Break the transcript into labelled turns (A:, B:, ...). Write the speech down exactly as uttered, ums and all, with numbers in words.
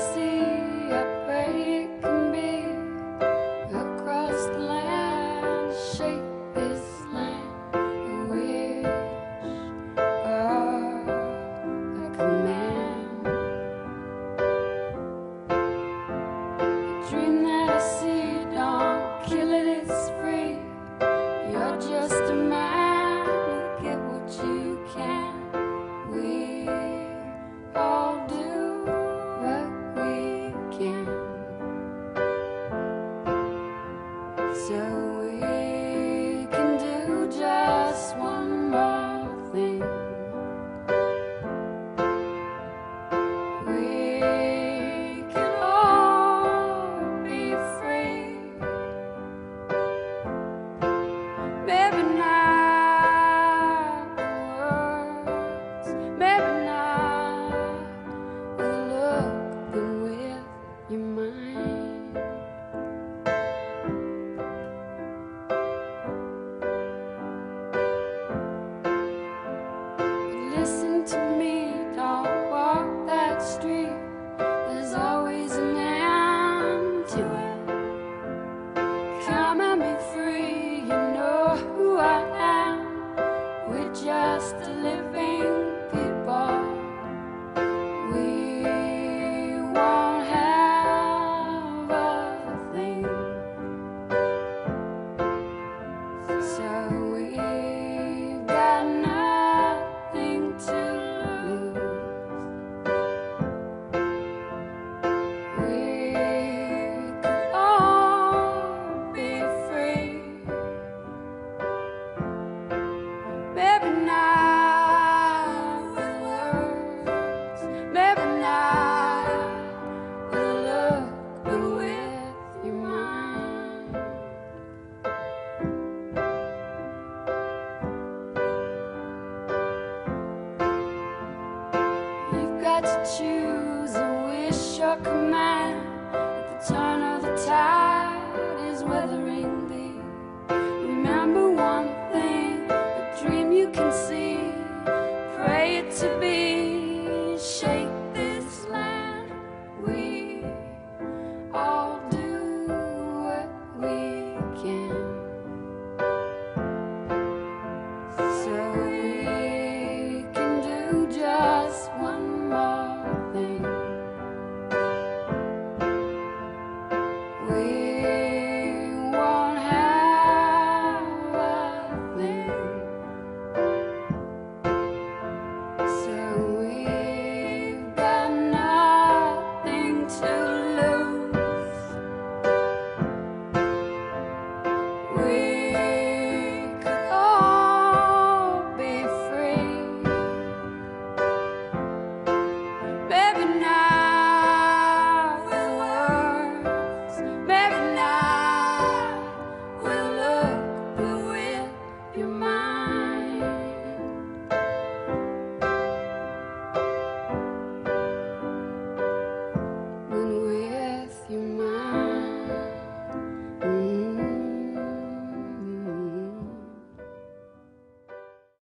A: see, I pray it can be across the land, shape this land, a wish or a command. The dream that I see, don't kill it, it's free. You're just a man, you get what you can. We all do what we can, so we can do just one more thing. We can all be free. Maybe not the words, maybe not the look, but with your mind. But listen to me, don't walk that street. There's always an end to it. Come and be free, you know who I am. We're just a living people. We won't have a thing, so we've got nothing to lose. We could all be free. Maybe not with words, maybe not with a look, but with your mind. You've got to choose a wish or command.